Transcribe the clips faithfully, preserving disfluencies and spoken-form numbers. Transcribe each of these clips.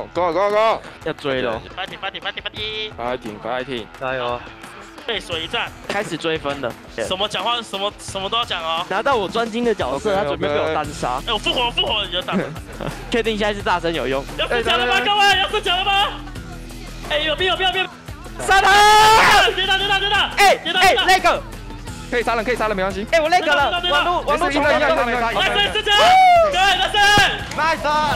，Go Go Go！ 要追了， 快停，快停，快停，快停！ 快停，快停！ 加油！ 背水一战， 开始追分了。 什么讲话，什么什么都要讲哦。 拿到我专精的角色，他准备被我单杀。 哎，我复活，我复活，你就打。 确定现在是大声有用？ 要升强了吗？各位，要升强了吗？哎，有兵有兵有兵！ 杀他！ 接到接到接到！ 哎哎，那个可以杀人，可以杀人，没关系。 哎，我那个了，网络网络重来， 来来来升升强！各位来升 ，nice！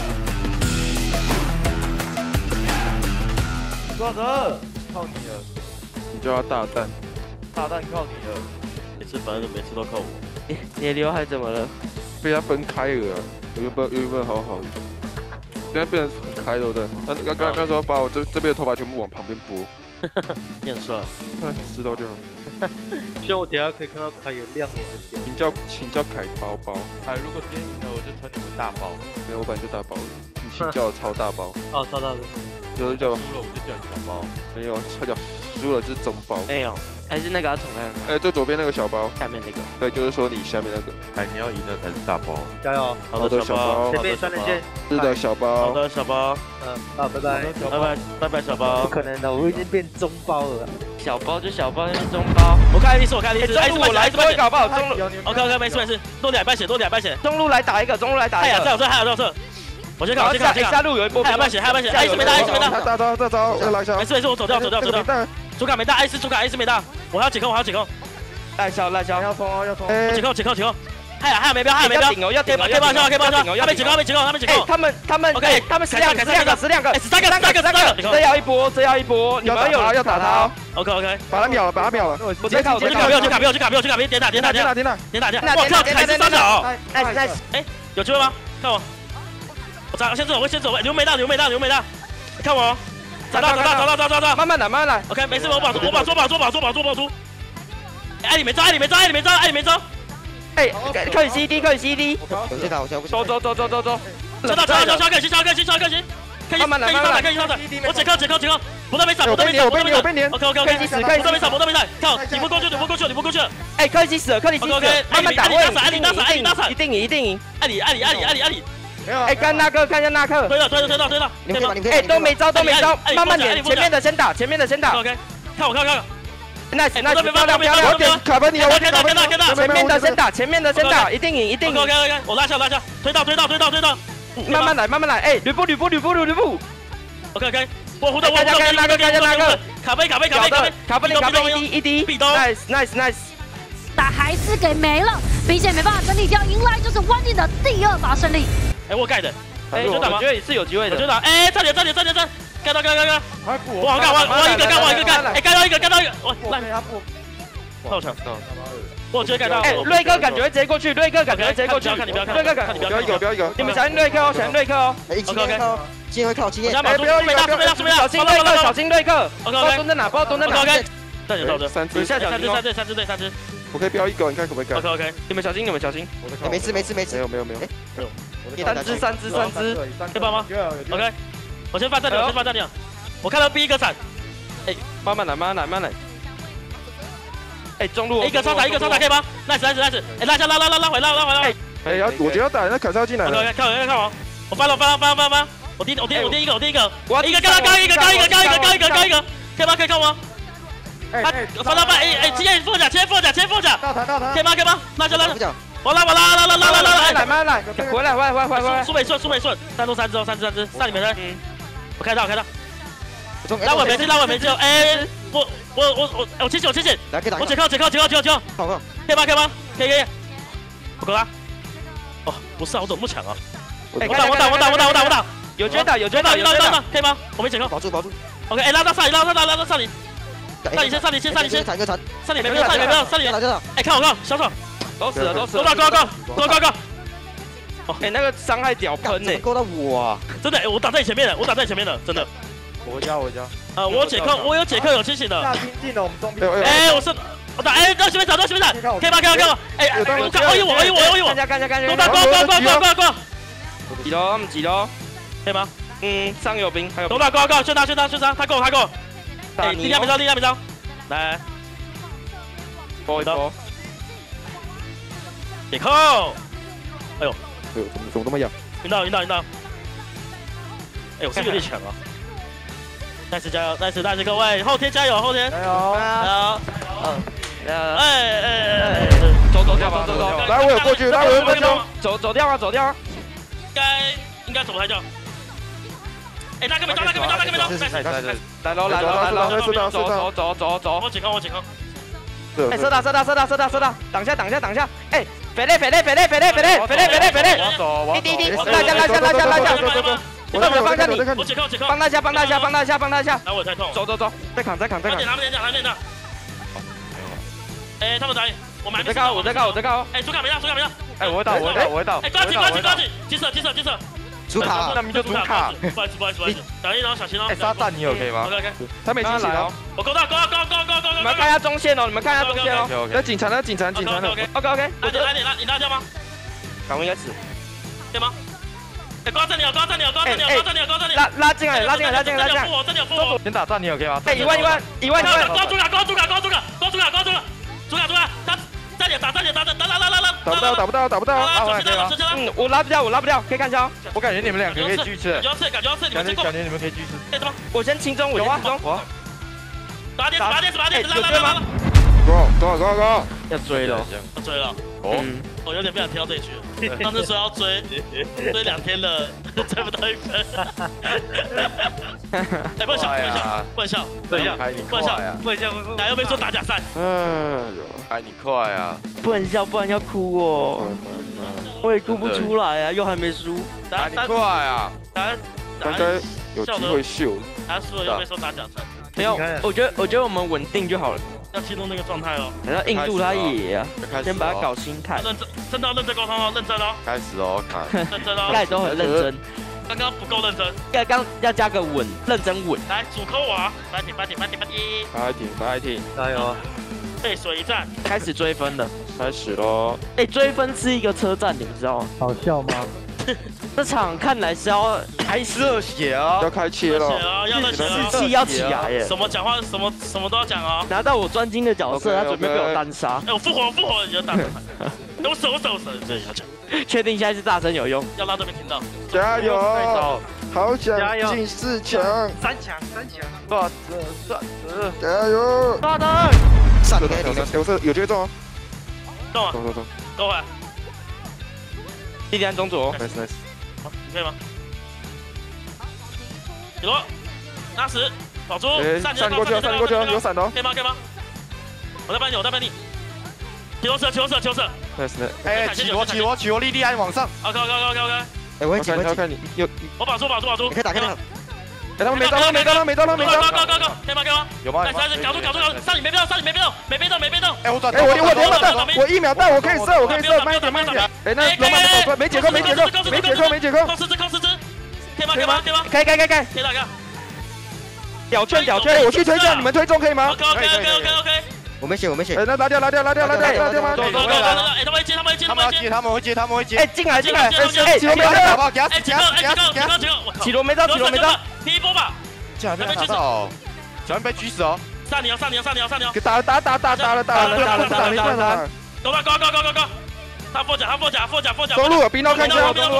作者，靠你了， 你就要大蛋， 大蛋靠你了。 每次反正每次都靠我。 你你的刘海怎么了？ 被他分开了，原本原本好好的，现在变成很开了的。他刚刚刚说把我这这边的头发全部往旁边拨， 你很帅， 知道就好。 希望我等下可以看到凯有亮眼的点。 请叫请叫凯包包， 哎，如果今天赢了，我就穿你们大包。 没有，我本来就大包，你请叫超大包， 哦，超大的。 就是叫输了我就叫你小包。 没有，他叫输了就是中包。 没有，还是那个要重来。 哎，最左边那个小包， 下面那个。 对，就是说你下面那个。 哎，你要赢了才是大包。加油！ 好的，小包。 这边三连线。 是的，小包。 好的，小包。 嗯，好，拜拜。 拜拜，拜拜，小包。 不可能的，我已经变中包了。 小包就小包，那是中包。 我看历史，我看历史。 中路我来，中路搞不好，中路。 OK OK，没事没事，多两半血，多两半血。 中路来打一个，中路来打一个。 还有在我这，还有在我这。我先看，我先看，我先看。 下路有一波。 还有半血，还有半血。艾斯没到，艾斯没到。 大招，大招，要来一下。 没事没事，我走掉，走掉，走掉。主卡没到，艾斯主卡，艾斯没到。我还要解控，我还要解控。 赖肖，赖肖。 要冲哦，要冲。 解控，解控，解控。还有还有没标，还有没标。 要顶哦，要顶哦， 可以帮上，可以帮上。他没解控，他没解控，他没解控。 他们他们 OK， 他们十两个，十两个，十两个， 十三个，三个，三个。 这要一波，这要一波。你们有要打他。 OK OK， 把他秒了，把他秒了。 我直接靠， 我去卡票，去卡票，去卡票，去卡票，点打，点打，点打， 点打， 点打，点打。我靠，凯斯三角。 nice nice， 哎，有机会吗？看我。我找，先走，我先走。刘美大，刘美大，刘美大。看我。找到，找到，找到，找到，找到。 慢慢来，慢慢来。 OK，没事，我保住，我保住，保住，保住，保住，保住。哎，你没招，哎，你没招，哎，你没招，哎，你没招。 哎，可以 C D， 可以 C D。 我先打，我先走走走走走走。 走到，走到，走到，可以，超可以，超可以。 慢慢来，慢慢来， 可以上的。我解扣，解扣，解扣。不动没闪，不动没闪，不动没闪。OK OK OK， 可以死，可以不动没闪，不动没闪。靠，你不过去，你不过去，你不过去。 哎，克里基死了，克里基死了。慢慢打， 艾里打闪，艾里打闪，艾里打闪， 一定赢，一定赢。 艾里，艾里，艾里，艾里，艾里。 没有。 哎，看纳克，看一下纳克。 推到，推到，推到，推到。 你们可以吗？你们可以。 哎，都没招，都没招，慢慢点，前面的先打，前面的先打。 OK，看我，看我，看我。 nice nice，漂亮漂亮。 我点卡分你，我点卡分你。 前面的先打，前面的先打，一定赢，一定赢。 OK OK OK，我拉下，拉下，推到，推到，推到，推到。 慢慢来，慢慢来。哎，吕布，吕布，吕布，吕布。 OK OK，我互动，我互动， 看那个，看那个， 卡杯，卡杯，卡杯，卡杯， 卡杯，卡杯，一滴，一滴， 壁咚 ，nice nice nice。 打还是给没了，并且没办法整理掉，迎来就是关键的第二把胜利。 哎，我盖的，哎，就打吗？ 我觉得是有机会的， 就打。哎，差点，差点，差点，差点，盖到，盖到，盖到。我好盖，我我一个盖，我一个盖，哎，盖到一个，盖到一个，我烂。到场，我直接盖到。 哎，瑞克感觉会直接过去，瑞克感觉会直接过去。 看你不要看， 瑞克感， 不要一个，不要一个。 你们小心瑞克哦，小心瑞克哦。 哎，今天靠，今天会靠，今天。 哎，不要一个，不要一个，不要小心瑞克，小心瑞克。 OK OK， 蹲在哪？不知道蹲在哪。 OK，站着到这， 三只， 三只，三只，三只对，三只。 我可以标一个，你看可不可以盖 ？OK OK， 你们小心，你们小心。 没吃，没吃，没吃。 没有，没有，没有。 三只，三只，三只。 可以帮吗 ？OK，我先放这里，我先放这里。我看到第一个闪。 哎，慢慢来，慢慢来，慢慢来。哎，中路一个超打，一个超打可以吗 ？Nice，Nice，Nice， 哎，拉下，拉拉拉拉回，拉拉回来。 哎，要我觉得要打，那凯撒进来了。 OK， 看我，看我，我翻了，翻了，翻了，翻了，我第，我第，我第一个，我第一个，一个干了，干一个，干一个，干一个，干一个，干一个，可以吗？可以看吗？他翻到半，哎哎，前副甲，前副甲，前副甲， 到台到台， 可以吗？可以吗？拉下，拉下，我拉，我拉，拉拉拉拉拉拉， 来，慢慢来，回来，回来，回来，回来， 苏美顺，苏美顺，三路三只哦，三只三只，上你们的，我开到，我开到。拉我没劲，拉我没劲！哎，我我我我我清醒，我清醒！ 来，可以打。 我解扣，解扣，解扣，解扣，解扣！ 好好， 可以吗？可以吗？可以可以。我够啦！哦，不是啊，我怎么不抢啊？我打，我打，我打，我打，我打，我打！ 有绝打，有绝打，有绝打， 可以吗？我没解扣， 保住，保住。 OK， 哎，拉到上里，拉到上里，拉到上里。上里先，上里先，上里先。 残个残。 上里没没有，上里没有，上里。哎，看我看，小手。 都死了，都死了。 勾到，勾到，勾到，勾到。 哦，哎，那个伤害屌喷呢， 勾到我啊！ 真的，我打在你前面的，我打在你前面的，真的。 我家，我家。 啊，我有解扣，我有解扣，有清醒的。 大兵进了，我们中兵。 哎，我是我打，哎，到前面打，到前面打，可以吗？可以吗？可以吗？哎，我看，哎呦我，哎呦我，哎呦我。 看下看下看下。 勾到，勾勾勾勾勾勾。 几楼？他们几楼？ 可以吗？ 嗯，上有兵，还有。 勾到，勾勾，炫他，炫他，炫他，他够，他够。哎，力量没招，力量没招。来， 拨一拨。 解扣。哎呦， 哎呦，怎么怎么那么痒？ 晕到，晕到，晕到。 哎，我是有点强啊。再次加油，再次再次各位，后天加油，后天加油！ 加油！ 嗯， 哎哎哎， 走走掉吧，走走。 来，我有过去，来，我有过去。 走走掉啊，走掉啊。 应该应该走不太掉。哎，那个没到，那个没到，那个没到。 来喽来喽来喽， 是的， 走走走走走。 我解康，我解康。 哎，射到射到射到射到射到，挡下挡下挡下。哎，飞嘞飞嘞飞嘞飞嘞飞嘞飞嘞飞嘞飞嘞。 我走，我滴滴滴，拉下拉下拉下拉下。我在放下你， 我解康，我解康。 帮他一下，帮他一下，帮他一下，帮他一下。 来，我太痛。 走走走，再扛再扛再扛。 他们点，他们点，他们点。哎，他们打你，我们还没。 我在高，我在高，我在高。 哎，主卡没到，主卡没到。 哎，我会到，我会到，我会到。 哎，抓紧抓紧抓紧，击射击射击射。 主卡， 那明就主卡。 不好意思不好意思不好意思，小心哦小心哦。 哎，沙赞你 OK 吗 ？OK OK。 他没进来哦。 我勾到勾到勾勾勾勾勾。 你们看一下中线哦，你们看一下中线哦。 那警察呢？警察警察呢 ？OK OK OK。 拉点拉点拉，你拉掉吗？ 港应该死。 对吗？哎，挂这里哦，挂这里哦，挂这里哦，挂这里哦，挂这里。 拉拉进来，拉进来，拉进来，拉进来。 这里有负我， 先打战你 OK 吗？哎，一万一万一万一万。 高主卡高主卡高主卡高主卡高主卡，主卡主卡，他站点打站点打打打打打打。 打不到打不到打不到。 拉回来可以吗？ 嗯，我拉不掉，我拉不掉，可以看一下哦。我感觉你们两个可以继续吃。 感觉要吃，感觉要吃，你们先过。 感觉你们可以继续吃。 哎，怎么？ 我先清中，我先清中。我。 打点打点打点，拉拉拉拉。 go go go go。 要追了， 要追了。 哦。 我有点不想听到这一句。上次说要追，追两天了，追不到一分。哎，不能笑，不能笑，不能笑，不能笑，不能笑，哪又没说打假赛？ 哎呦， 哎你快啊！不能笑，不然要哭哦。我也哭不出来啊，又还没输。 打你快啊！ 打应该有机会秀。 他输了又没说打假赛。 没有，我觉得我觉得我们稳定就好了。 要进入那个状态哦。 然后印度他也啊，先把他搞心态。 认真，真的要认真沟通哦，认真哦。 开始哦，看。 认真哦。 盖都很认真。 刚刚不够认真。 刚刚要加个稳，认真稳。 来，主扣我啊！八点八点八点八点。 八点八点， 加油啊！ 背水一战， 开始追分了， 开始喽！ 哎，追分是一个车站，你们知道吗？ 好笑吗？ 这场看来是要开始热血啊， 要开切了， 要热血了， 士气要起来耶！ 什么讲话，什么什么都要讲啊！ 拿到我专精的角色，他准备被我单杀。 哎，我复活，复活，你就大声喊！我手，我手，我手，这要讲。 确定现在是大声有用？ 要让这边听到。 加油！好想进四强， 三强，三强。 算算算， 加油！ 大灯， 上有有有色有节奏哦。 中啊！ 中中中， 够了。 弟弟安中左 ，nice nice。 好，你可以吗？有，拉屎，保住， 闪过去了，闪过去了，有闪的， 可以吗？可以吗？我在帮你，我在帮你。求射，求射，求射。 nice nice。 哎，起罗起罗起罗，莉莉安往上。 OK OK OK OK。 哎，我会看，我看你有。 我保住，保住，保住。 你可以打开那个。 哎，他们没到了，没到了，没到了，没到了。 高高高高，可以吗？可以吗？ 有吗？ 来，来，搞住，搞住，搞住！上你没被动，上你没被动，没被动，没被动。 哎，我转， 哎，我我连到，我一秒到，我可以射，我可以射，慢一点，慢一点。哎，那龙马没走，没解扣，没解扣，没解扣，没解扣。 控四只，控四只，可以吗？可以吗？可以吗？ 可以，可以，可以，可以。 可以哪个？ 屌圈，屌圈， 我去推荐，你们推中可以吗 ？OK OK OK OK OK。 我没血，我没血。 哎，那拉掉，拉掉，拉掉，拉掉，拉掉吗？ 走走走走！哎，他们会接，他们会接，他们会接， 他们会接，他们会接。哎，进来，进来！ 哎，起罗没到， 好不好？给他，给他，给他，给他， 给他！ 起罗没到，起罗没到。 第一波吧。 竟然被打到，小心被狙死哦！ 上你哦，上你哦，上你哦，上你哦！ 打打打打打了，打了，打了，打了，打了！ 高高高高高高高！他破甲，他破甲，破甲，破甲！ 中路，冰刀看一下，中路。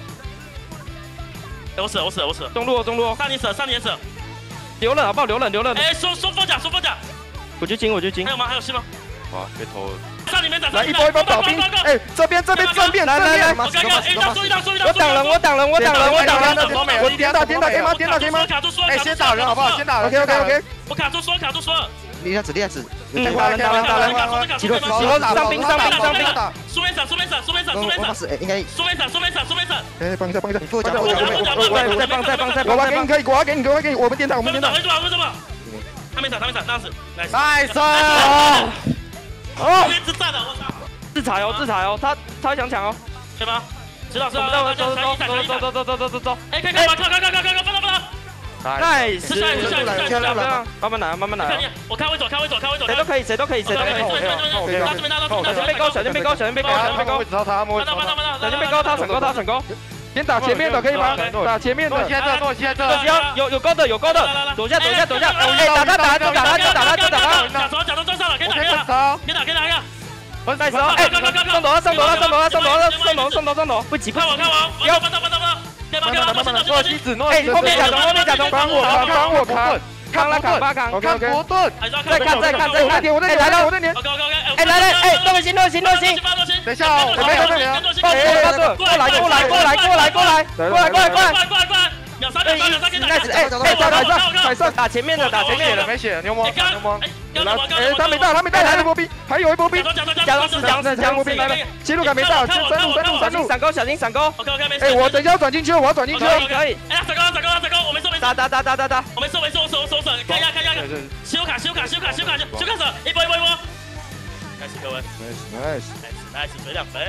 我死了，我死了，我死了！ 中路，中路！ 上你死，上你死！ 留冷好不好？留冷，留冷！ 哎，收收破甲，收破甲！ 我去金，我去金。 还有吗？还有戏吗？ 哇，被偷了！ 上你没打， 来一波一波倒兵！哎，这边这边正面，来来来！ 我刚刚一刀输一刀输一刀！ 我挡人，我挡人，我挡人，我挡人！ 我点打点打可以吗？点打可以吗？ 卡住， 哎，先打人好不好？先打人。 OK OK OK。 我卡住，说卡住，说。 厉害子，厉害子。 嗯，打人，打人，打人！ 起罗， 起罗，上兵，上兵，上兵！ 苏梅伞，苏梅伞，苏梅伞，苏梅伞。 哎，应该。 苏梅伞，苏梅伞，苏梅伞。 哎，帮一下，帮一下。 你副甲，副甲， 我再帮，再帮，再帮。 我给你，可以，我给你，我给你，我们点打，我们点打。 为什么？为什么？他没打，他没打，那是。 nice。 哦，这边是站的，我操！ 自裁哦，自裁哦，他他想抢哦， 对吗？知道，知道， 走走走走走走走走走走走。 哎，可以，可以，靠，靠，靠，靠，靠，靠，放到，放到。 nice， 是下一次，下一次，下一次， 慢慢来，慢慢来。 我看位走，看位走，看位走。 谁都可以，谁都可以，谁都可以。 拉这边，拉这边， 小心被勾，小心被勾，小心被勾，小心被勾。小心被勾，他抢勾，他抢勾。 先打前面的可以吗？打前面的。 现在这，现在这。有有勾的，有勾的。躲下，躲下，躲下。哎，打他，打他，打他，打他，打他。 假装，假装撞上了，可以打一个。可以打，可以打一个。 快手！哎，上头了，上头了，上头了，上头了，上头，上头，上头，不急， 看我，看我，不要，不要，不要，不要！ 可以吗？可以吗？诺诺西子，诺哎， 西子， 后面假装，后面假装， 帮我扛，帮我扛， 扛了扛吧扛。 OK OK。 再看再看再看， 我在来了，我在连。 OK OK OK。 哎来来哎，诺心诺心诺心。 等一下哦，我没有没有。 哎，过过来过来过来过来过来过来过来过来。 过来过来！秒杀秒杀秒杀！给打！ 哎哎，海上海上打前面的打前面的。 没血，牛魔牛魔。 哎， 哎，他没到，他没到，还有一波兵，还有一波兵。 假装是僵尸僵尸来了， 七路感没到，三路三路三路。 闪钩小心闪钩。 OK OK 没事。 哎，我等一下要转进去，我要转进去。 可以可以。 哎呀，闪钩闪钩闪钩！我没事没事。 打打打打打打。 我没事没事，我手手手看一下看一下。修卡修卡修卡修卡修卡手，一波一波一波。开始各位。 Nice nice nice， 水两分。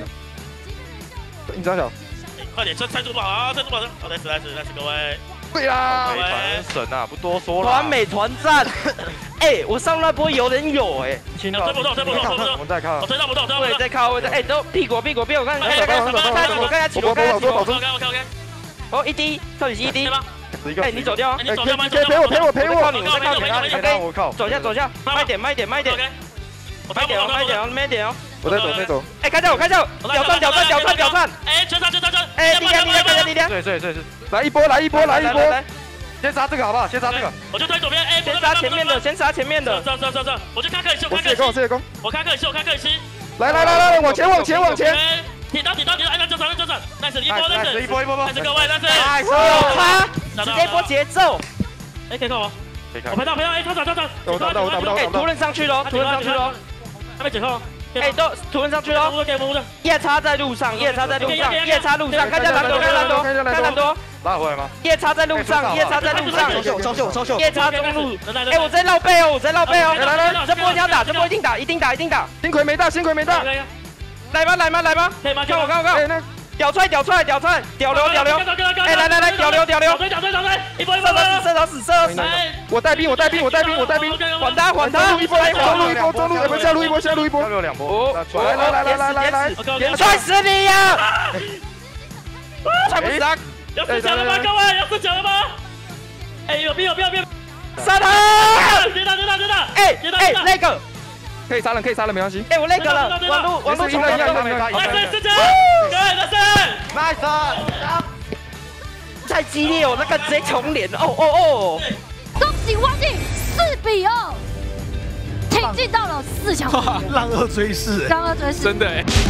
印张小。 快点，这猜珠宝啊，猜珠宝的，好，来死来死来死，各位， 对啦， 美团神啊，不多说了。 团美团战，哎，我上那波有人有哎， 推不动，推不动，推不动， 我们再看， 我推到不动，推到不动， 我也在靠，我在，哎，都屁股屁股屁股，我看， 哎， 看看我看一下起落，看一下起落 ，OK OK OK， 哦，一滴，到底是一滴吗？ 哎，你走掉啊， 你走掉吗？ 陪陪我陪我陪我， 你我在靠你，我在靠你， 我靠， 走下走下，慢点慢点慢点，慢点哦慢点哦慢点哦， 我在走在走， 哎，看着我看着我，屌钻屌钻屌钻屌钻， 哎，全杀全杀全， 哎，力量力量力量力量， 对对对对，来一波来一波来一波，先杀这个好不好？先杀这个， 我就推左边，哎， 先杀前面的，先杀前面的， 上上上上，我就看克里希，我看克里希， 我射攻， 我看克里希，我看克里希， 来来来来，往前往前往前， 铁刀铁刀铁刀，哎，就转就转，那是一波那是一波一波波， 那是各位那是， 有他，直接波节奏， 哎，可以看我，我拍到拍到，哎，他转他转， 我打不到我打不到， 哎，突人上去喽，突人上去喽。 还没解扣， 哎，都突然上去了，夜叉在路上，夜叉在路上，夜叉路上，看一下蓝朵，看蓝朵，看蓝朵， 拉回来吗？ 夜叉在路上，夜叉在路上， 超秀超秀超秀， 夜叉中路，哎，我在绕背哦，我在绕背哦，来来，这波一定要打，这波一定打，一定打，一定打， 星魁没大，星魁没大， 来吧来吧来吧， 可以吗？ 看我看我看我，屌踹屌踹屌踹，屌流屌流，哎来来来屌流屌流， 屌推屌推，一波一波， 射到死射到死， 我带兵我带兵我带兵我带兵， 还他还他， 一波来中路一波中路，不下路一波下路一波，下路两波，来来来来来来来， 踹死你呀！踹不死他， 要死脚了吗？各位要死脚了吗？哎有兵有兵有兵， 杀他！ 别打别打别打， 哎哎那个。 可以杀人，可以杀人，没关系。 哎，我那个了，网路网路一样一样一样一样。 来来，四强，各位来胜 ，nice， 太激烈哦，那个直接重连，哦哦哦！ 恭喜汪进四比二，挺进到了四强， 浪二追势， 浪二追势， 真的哎。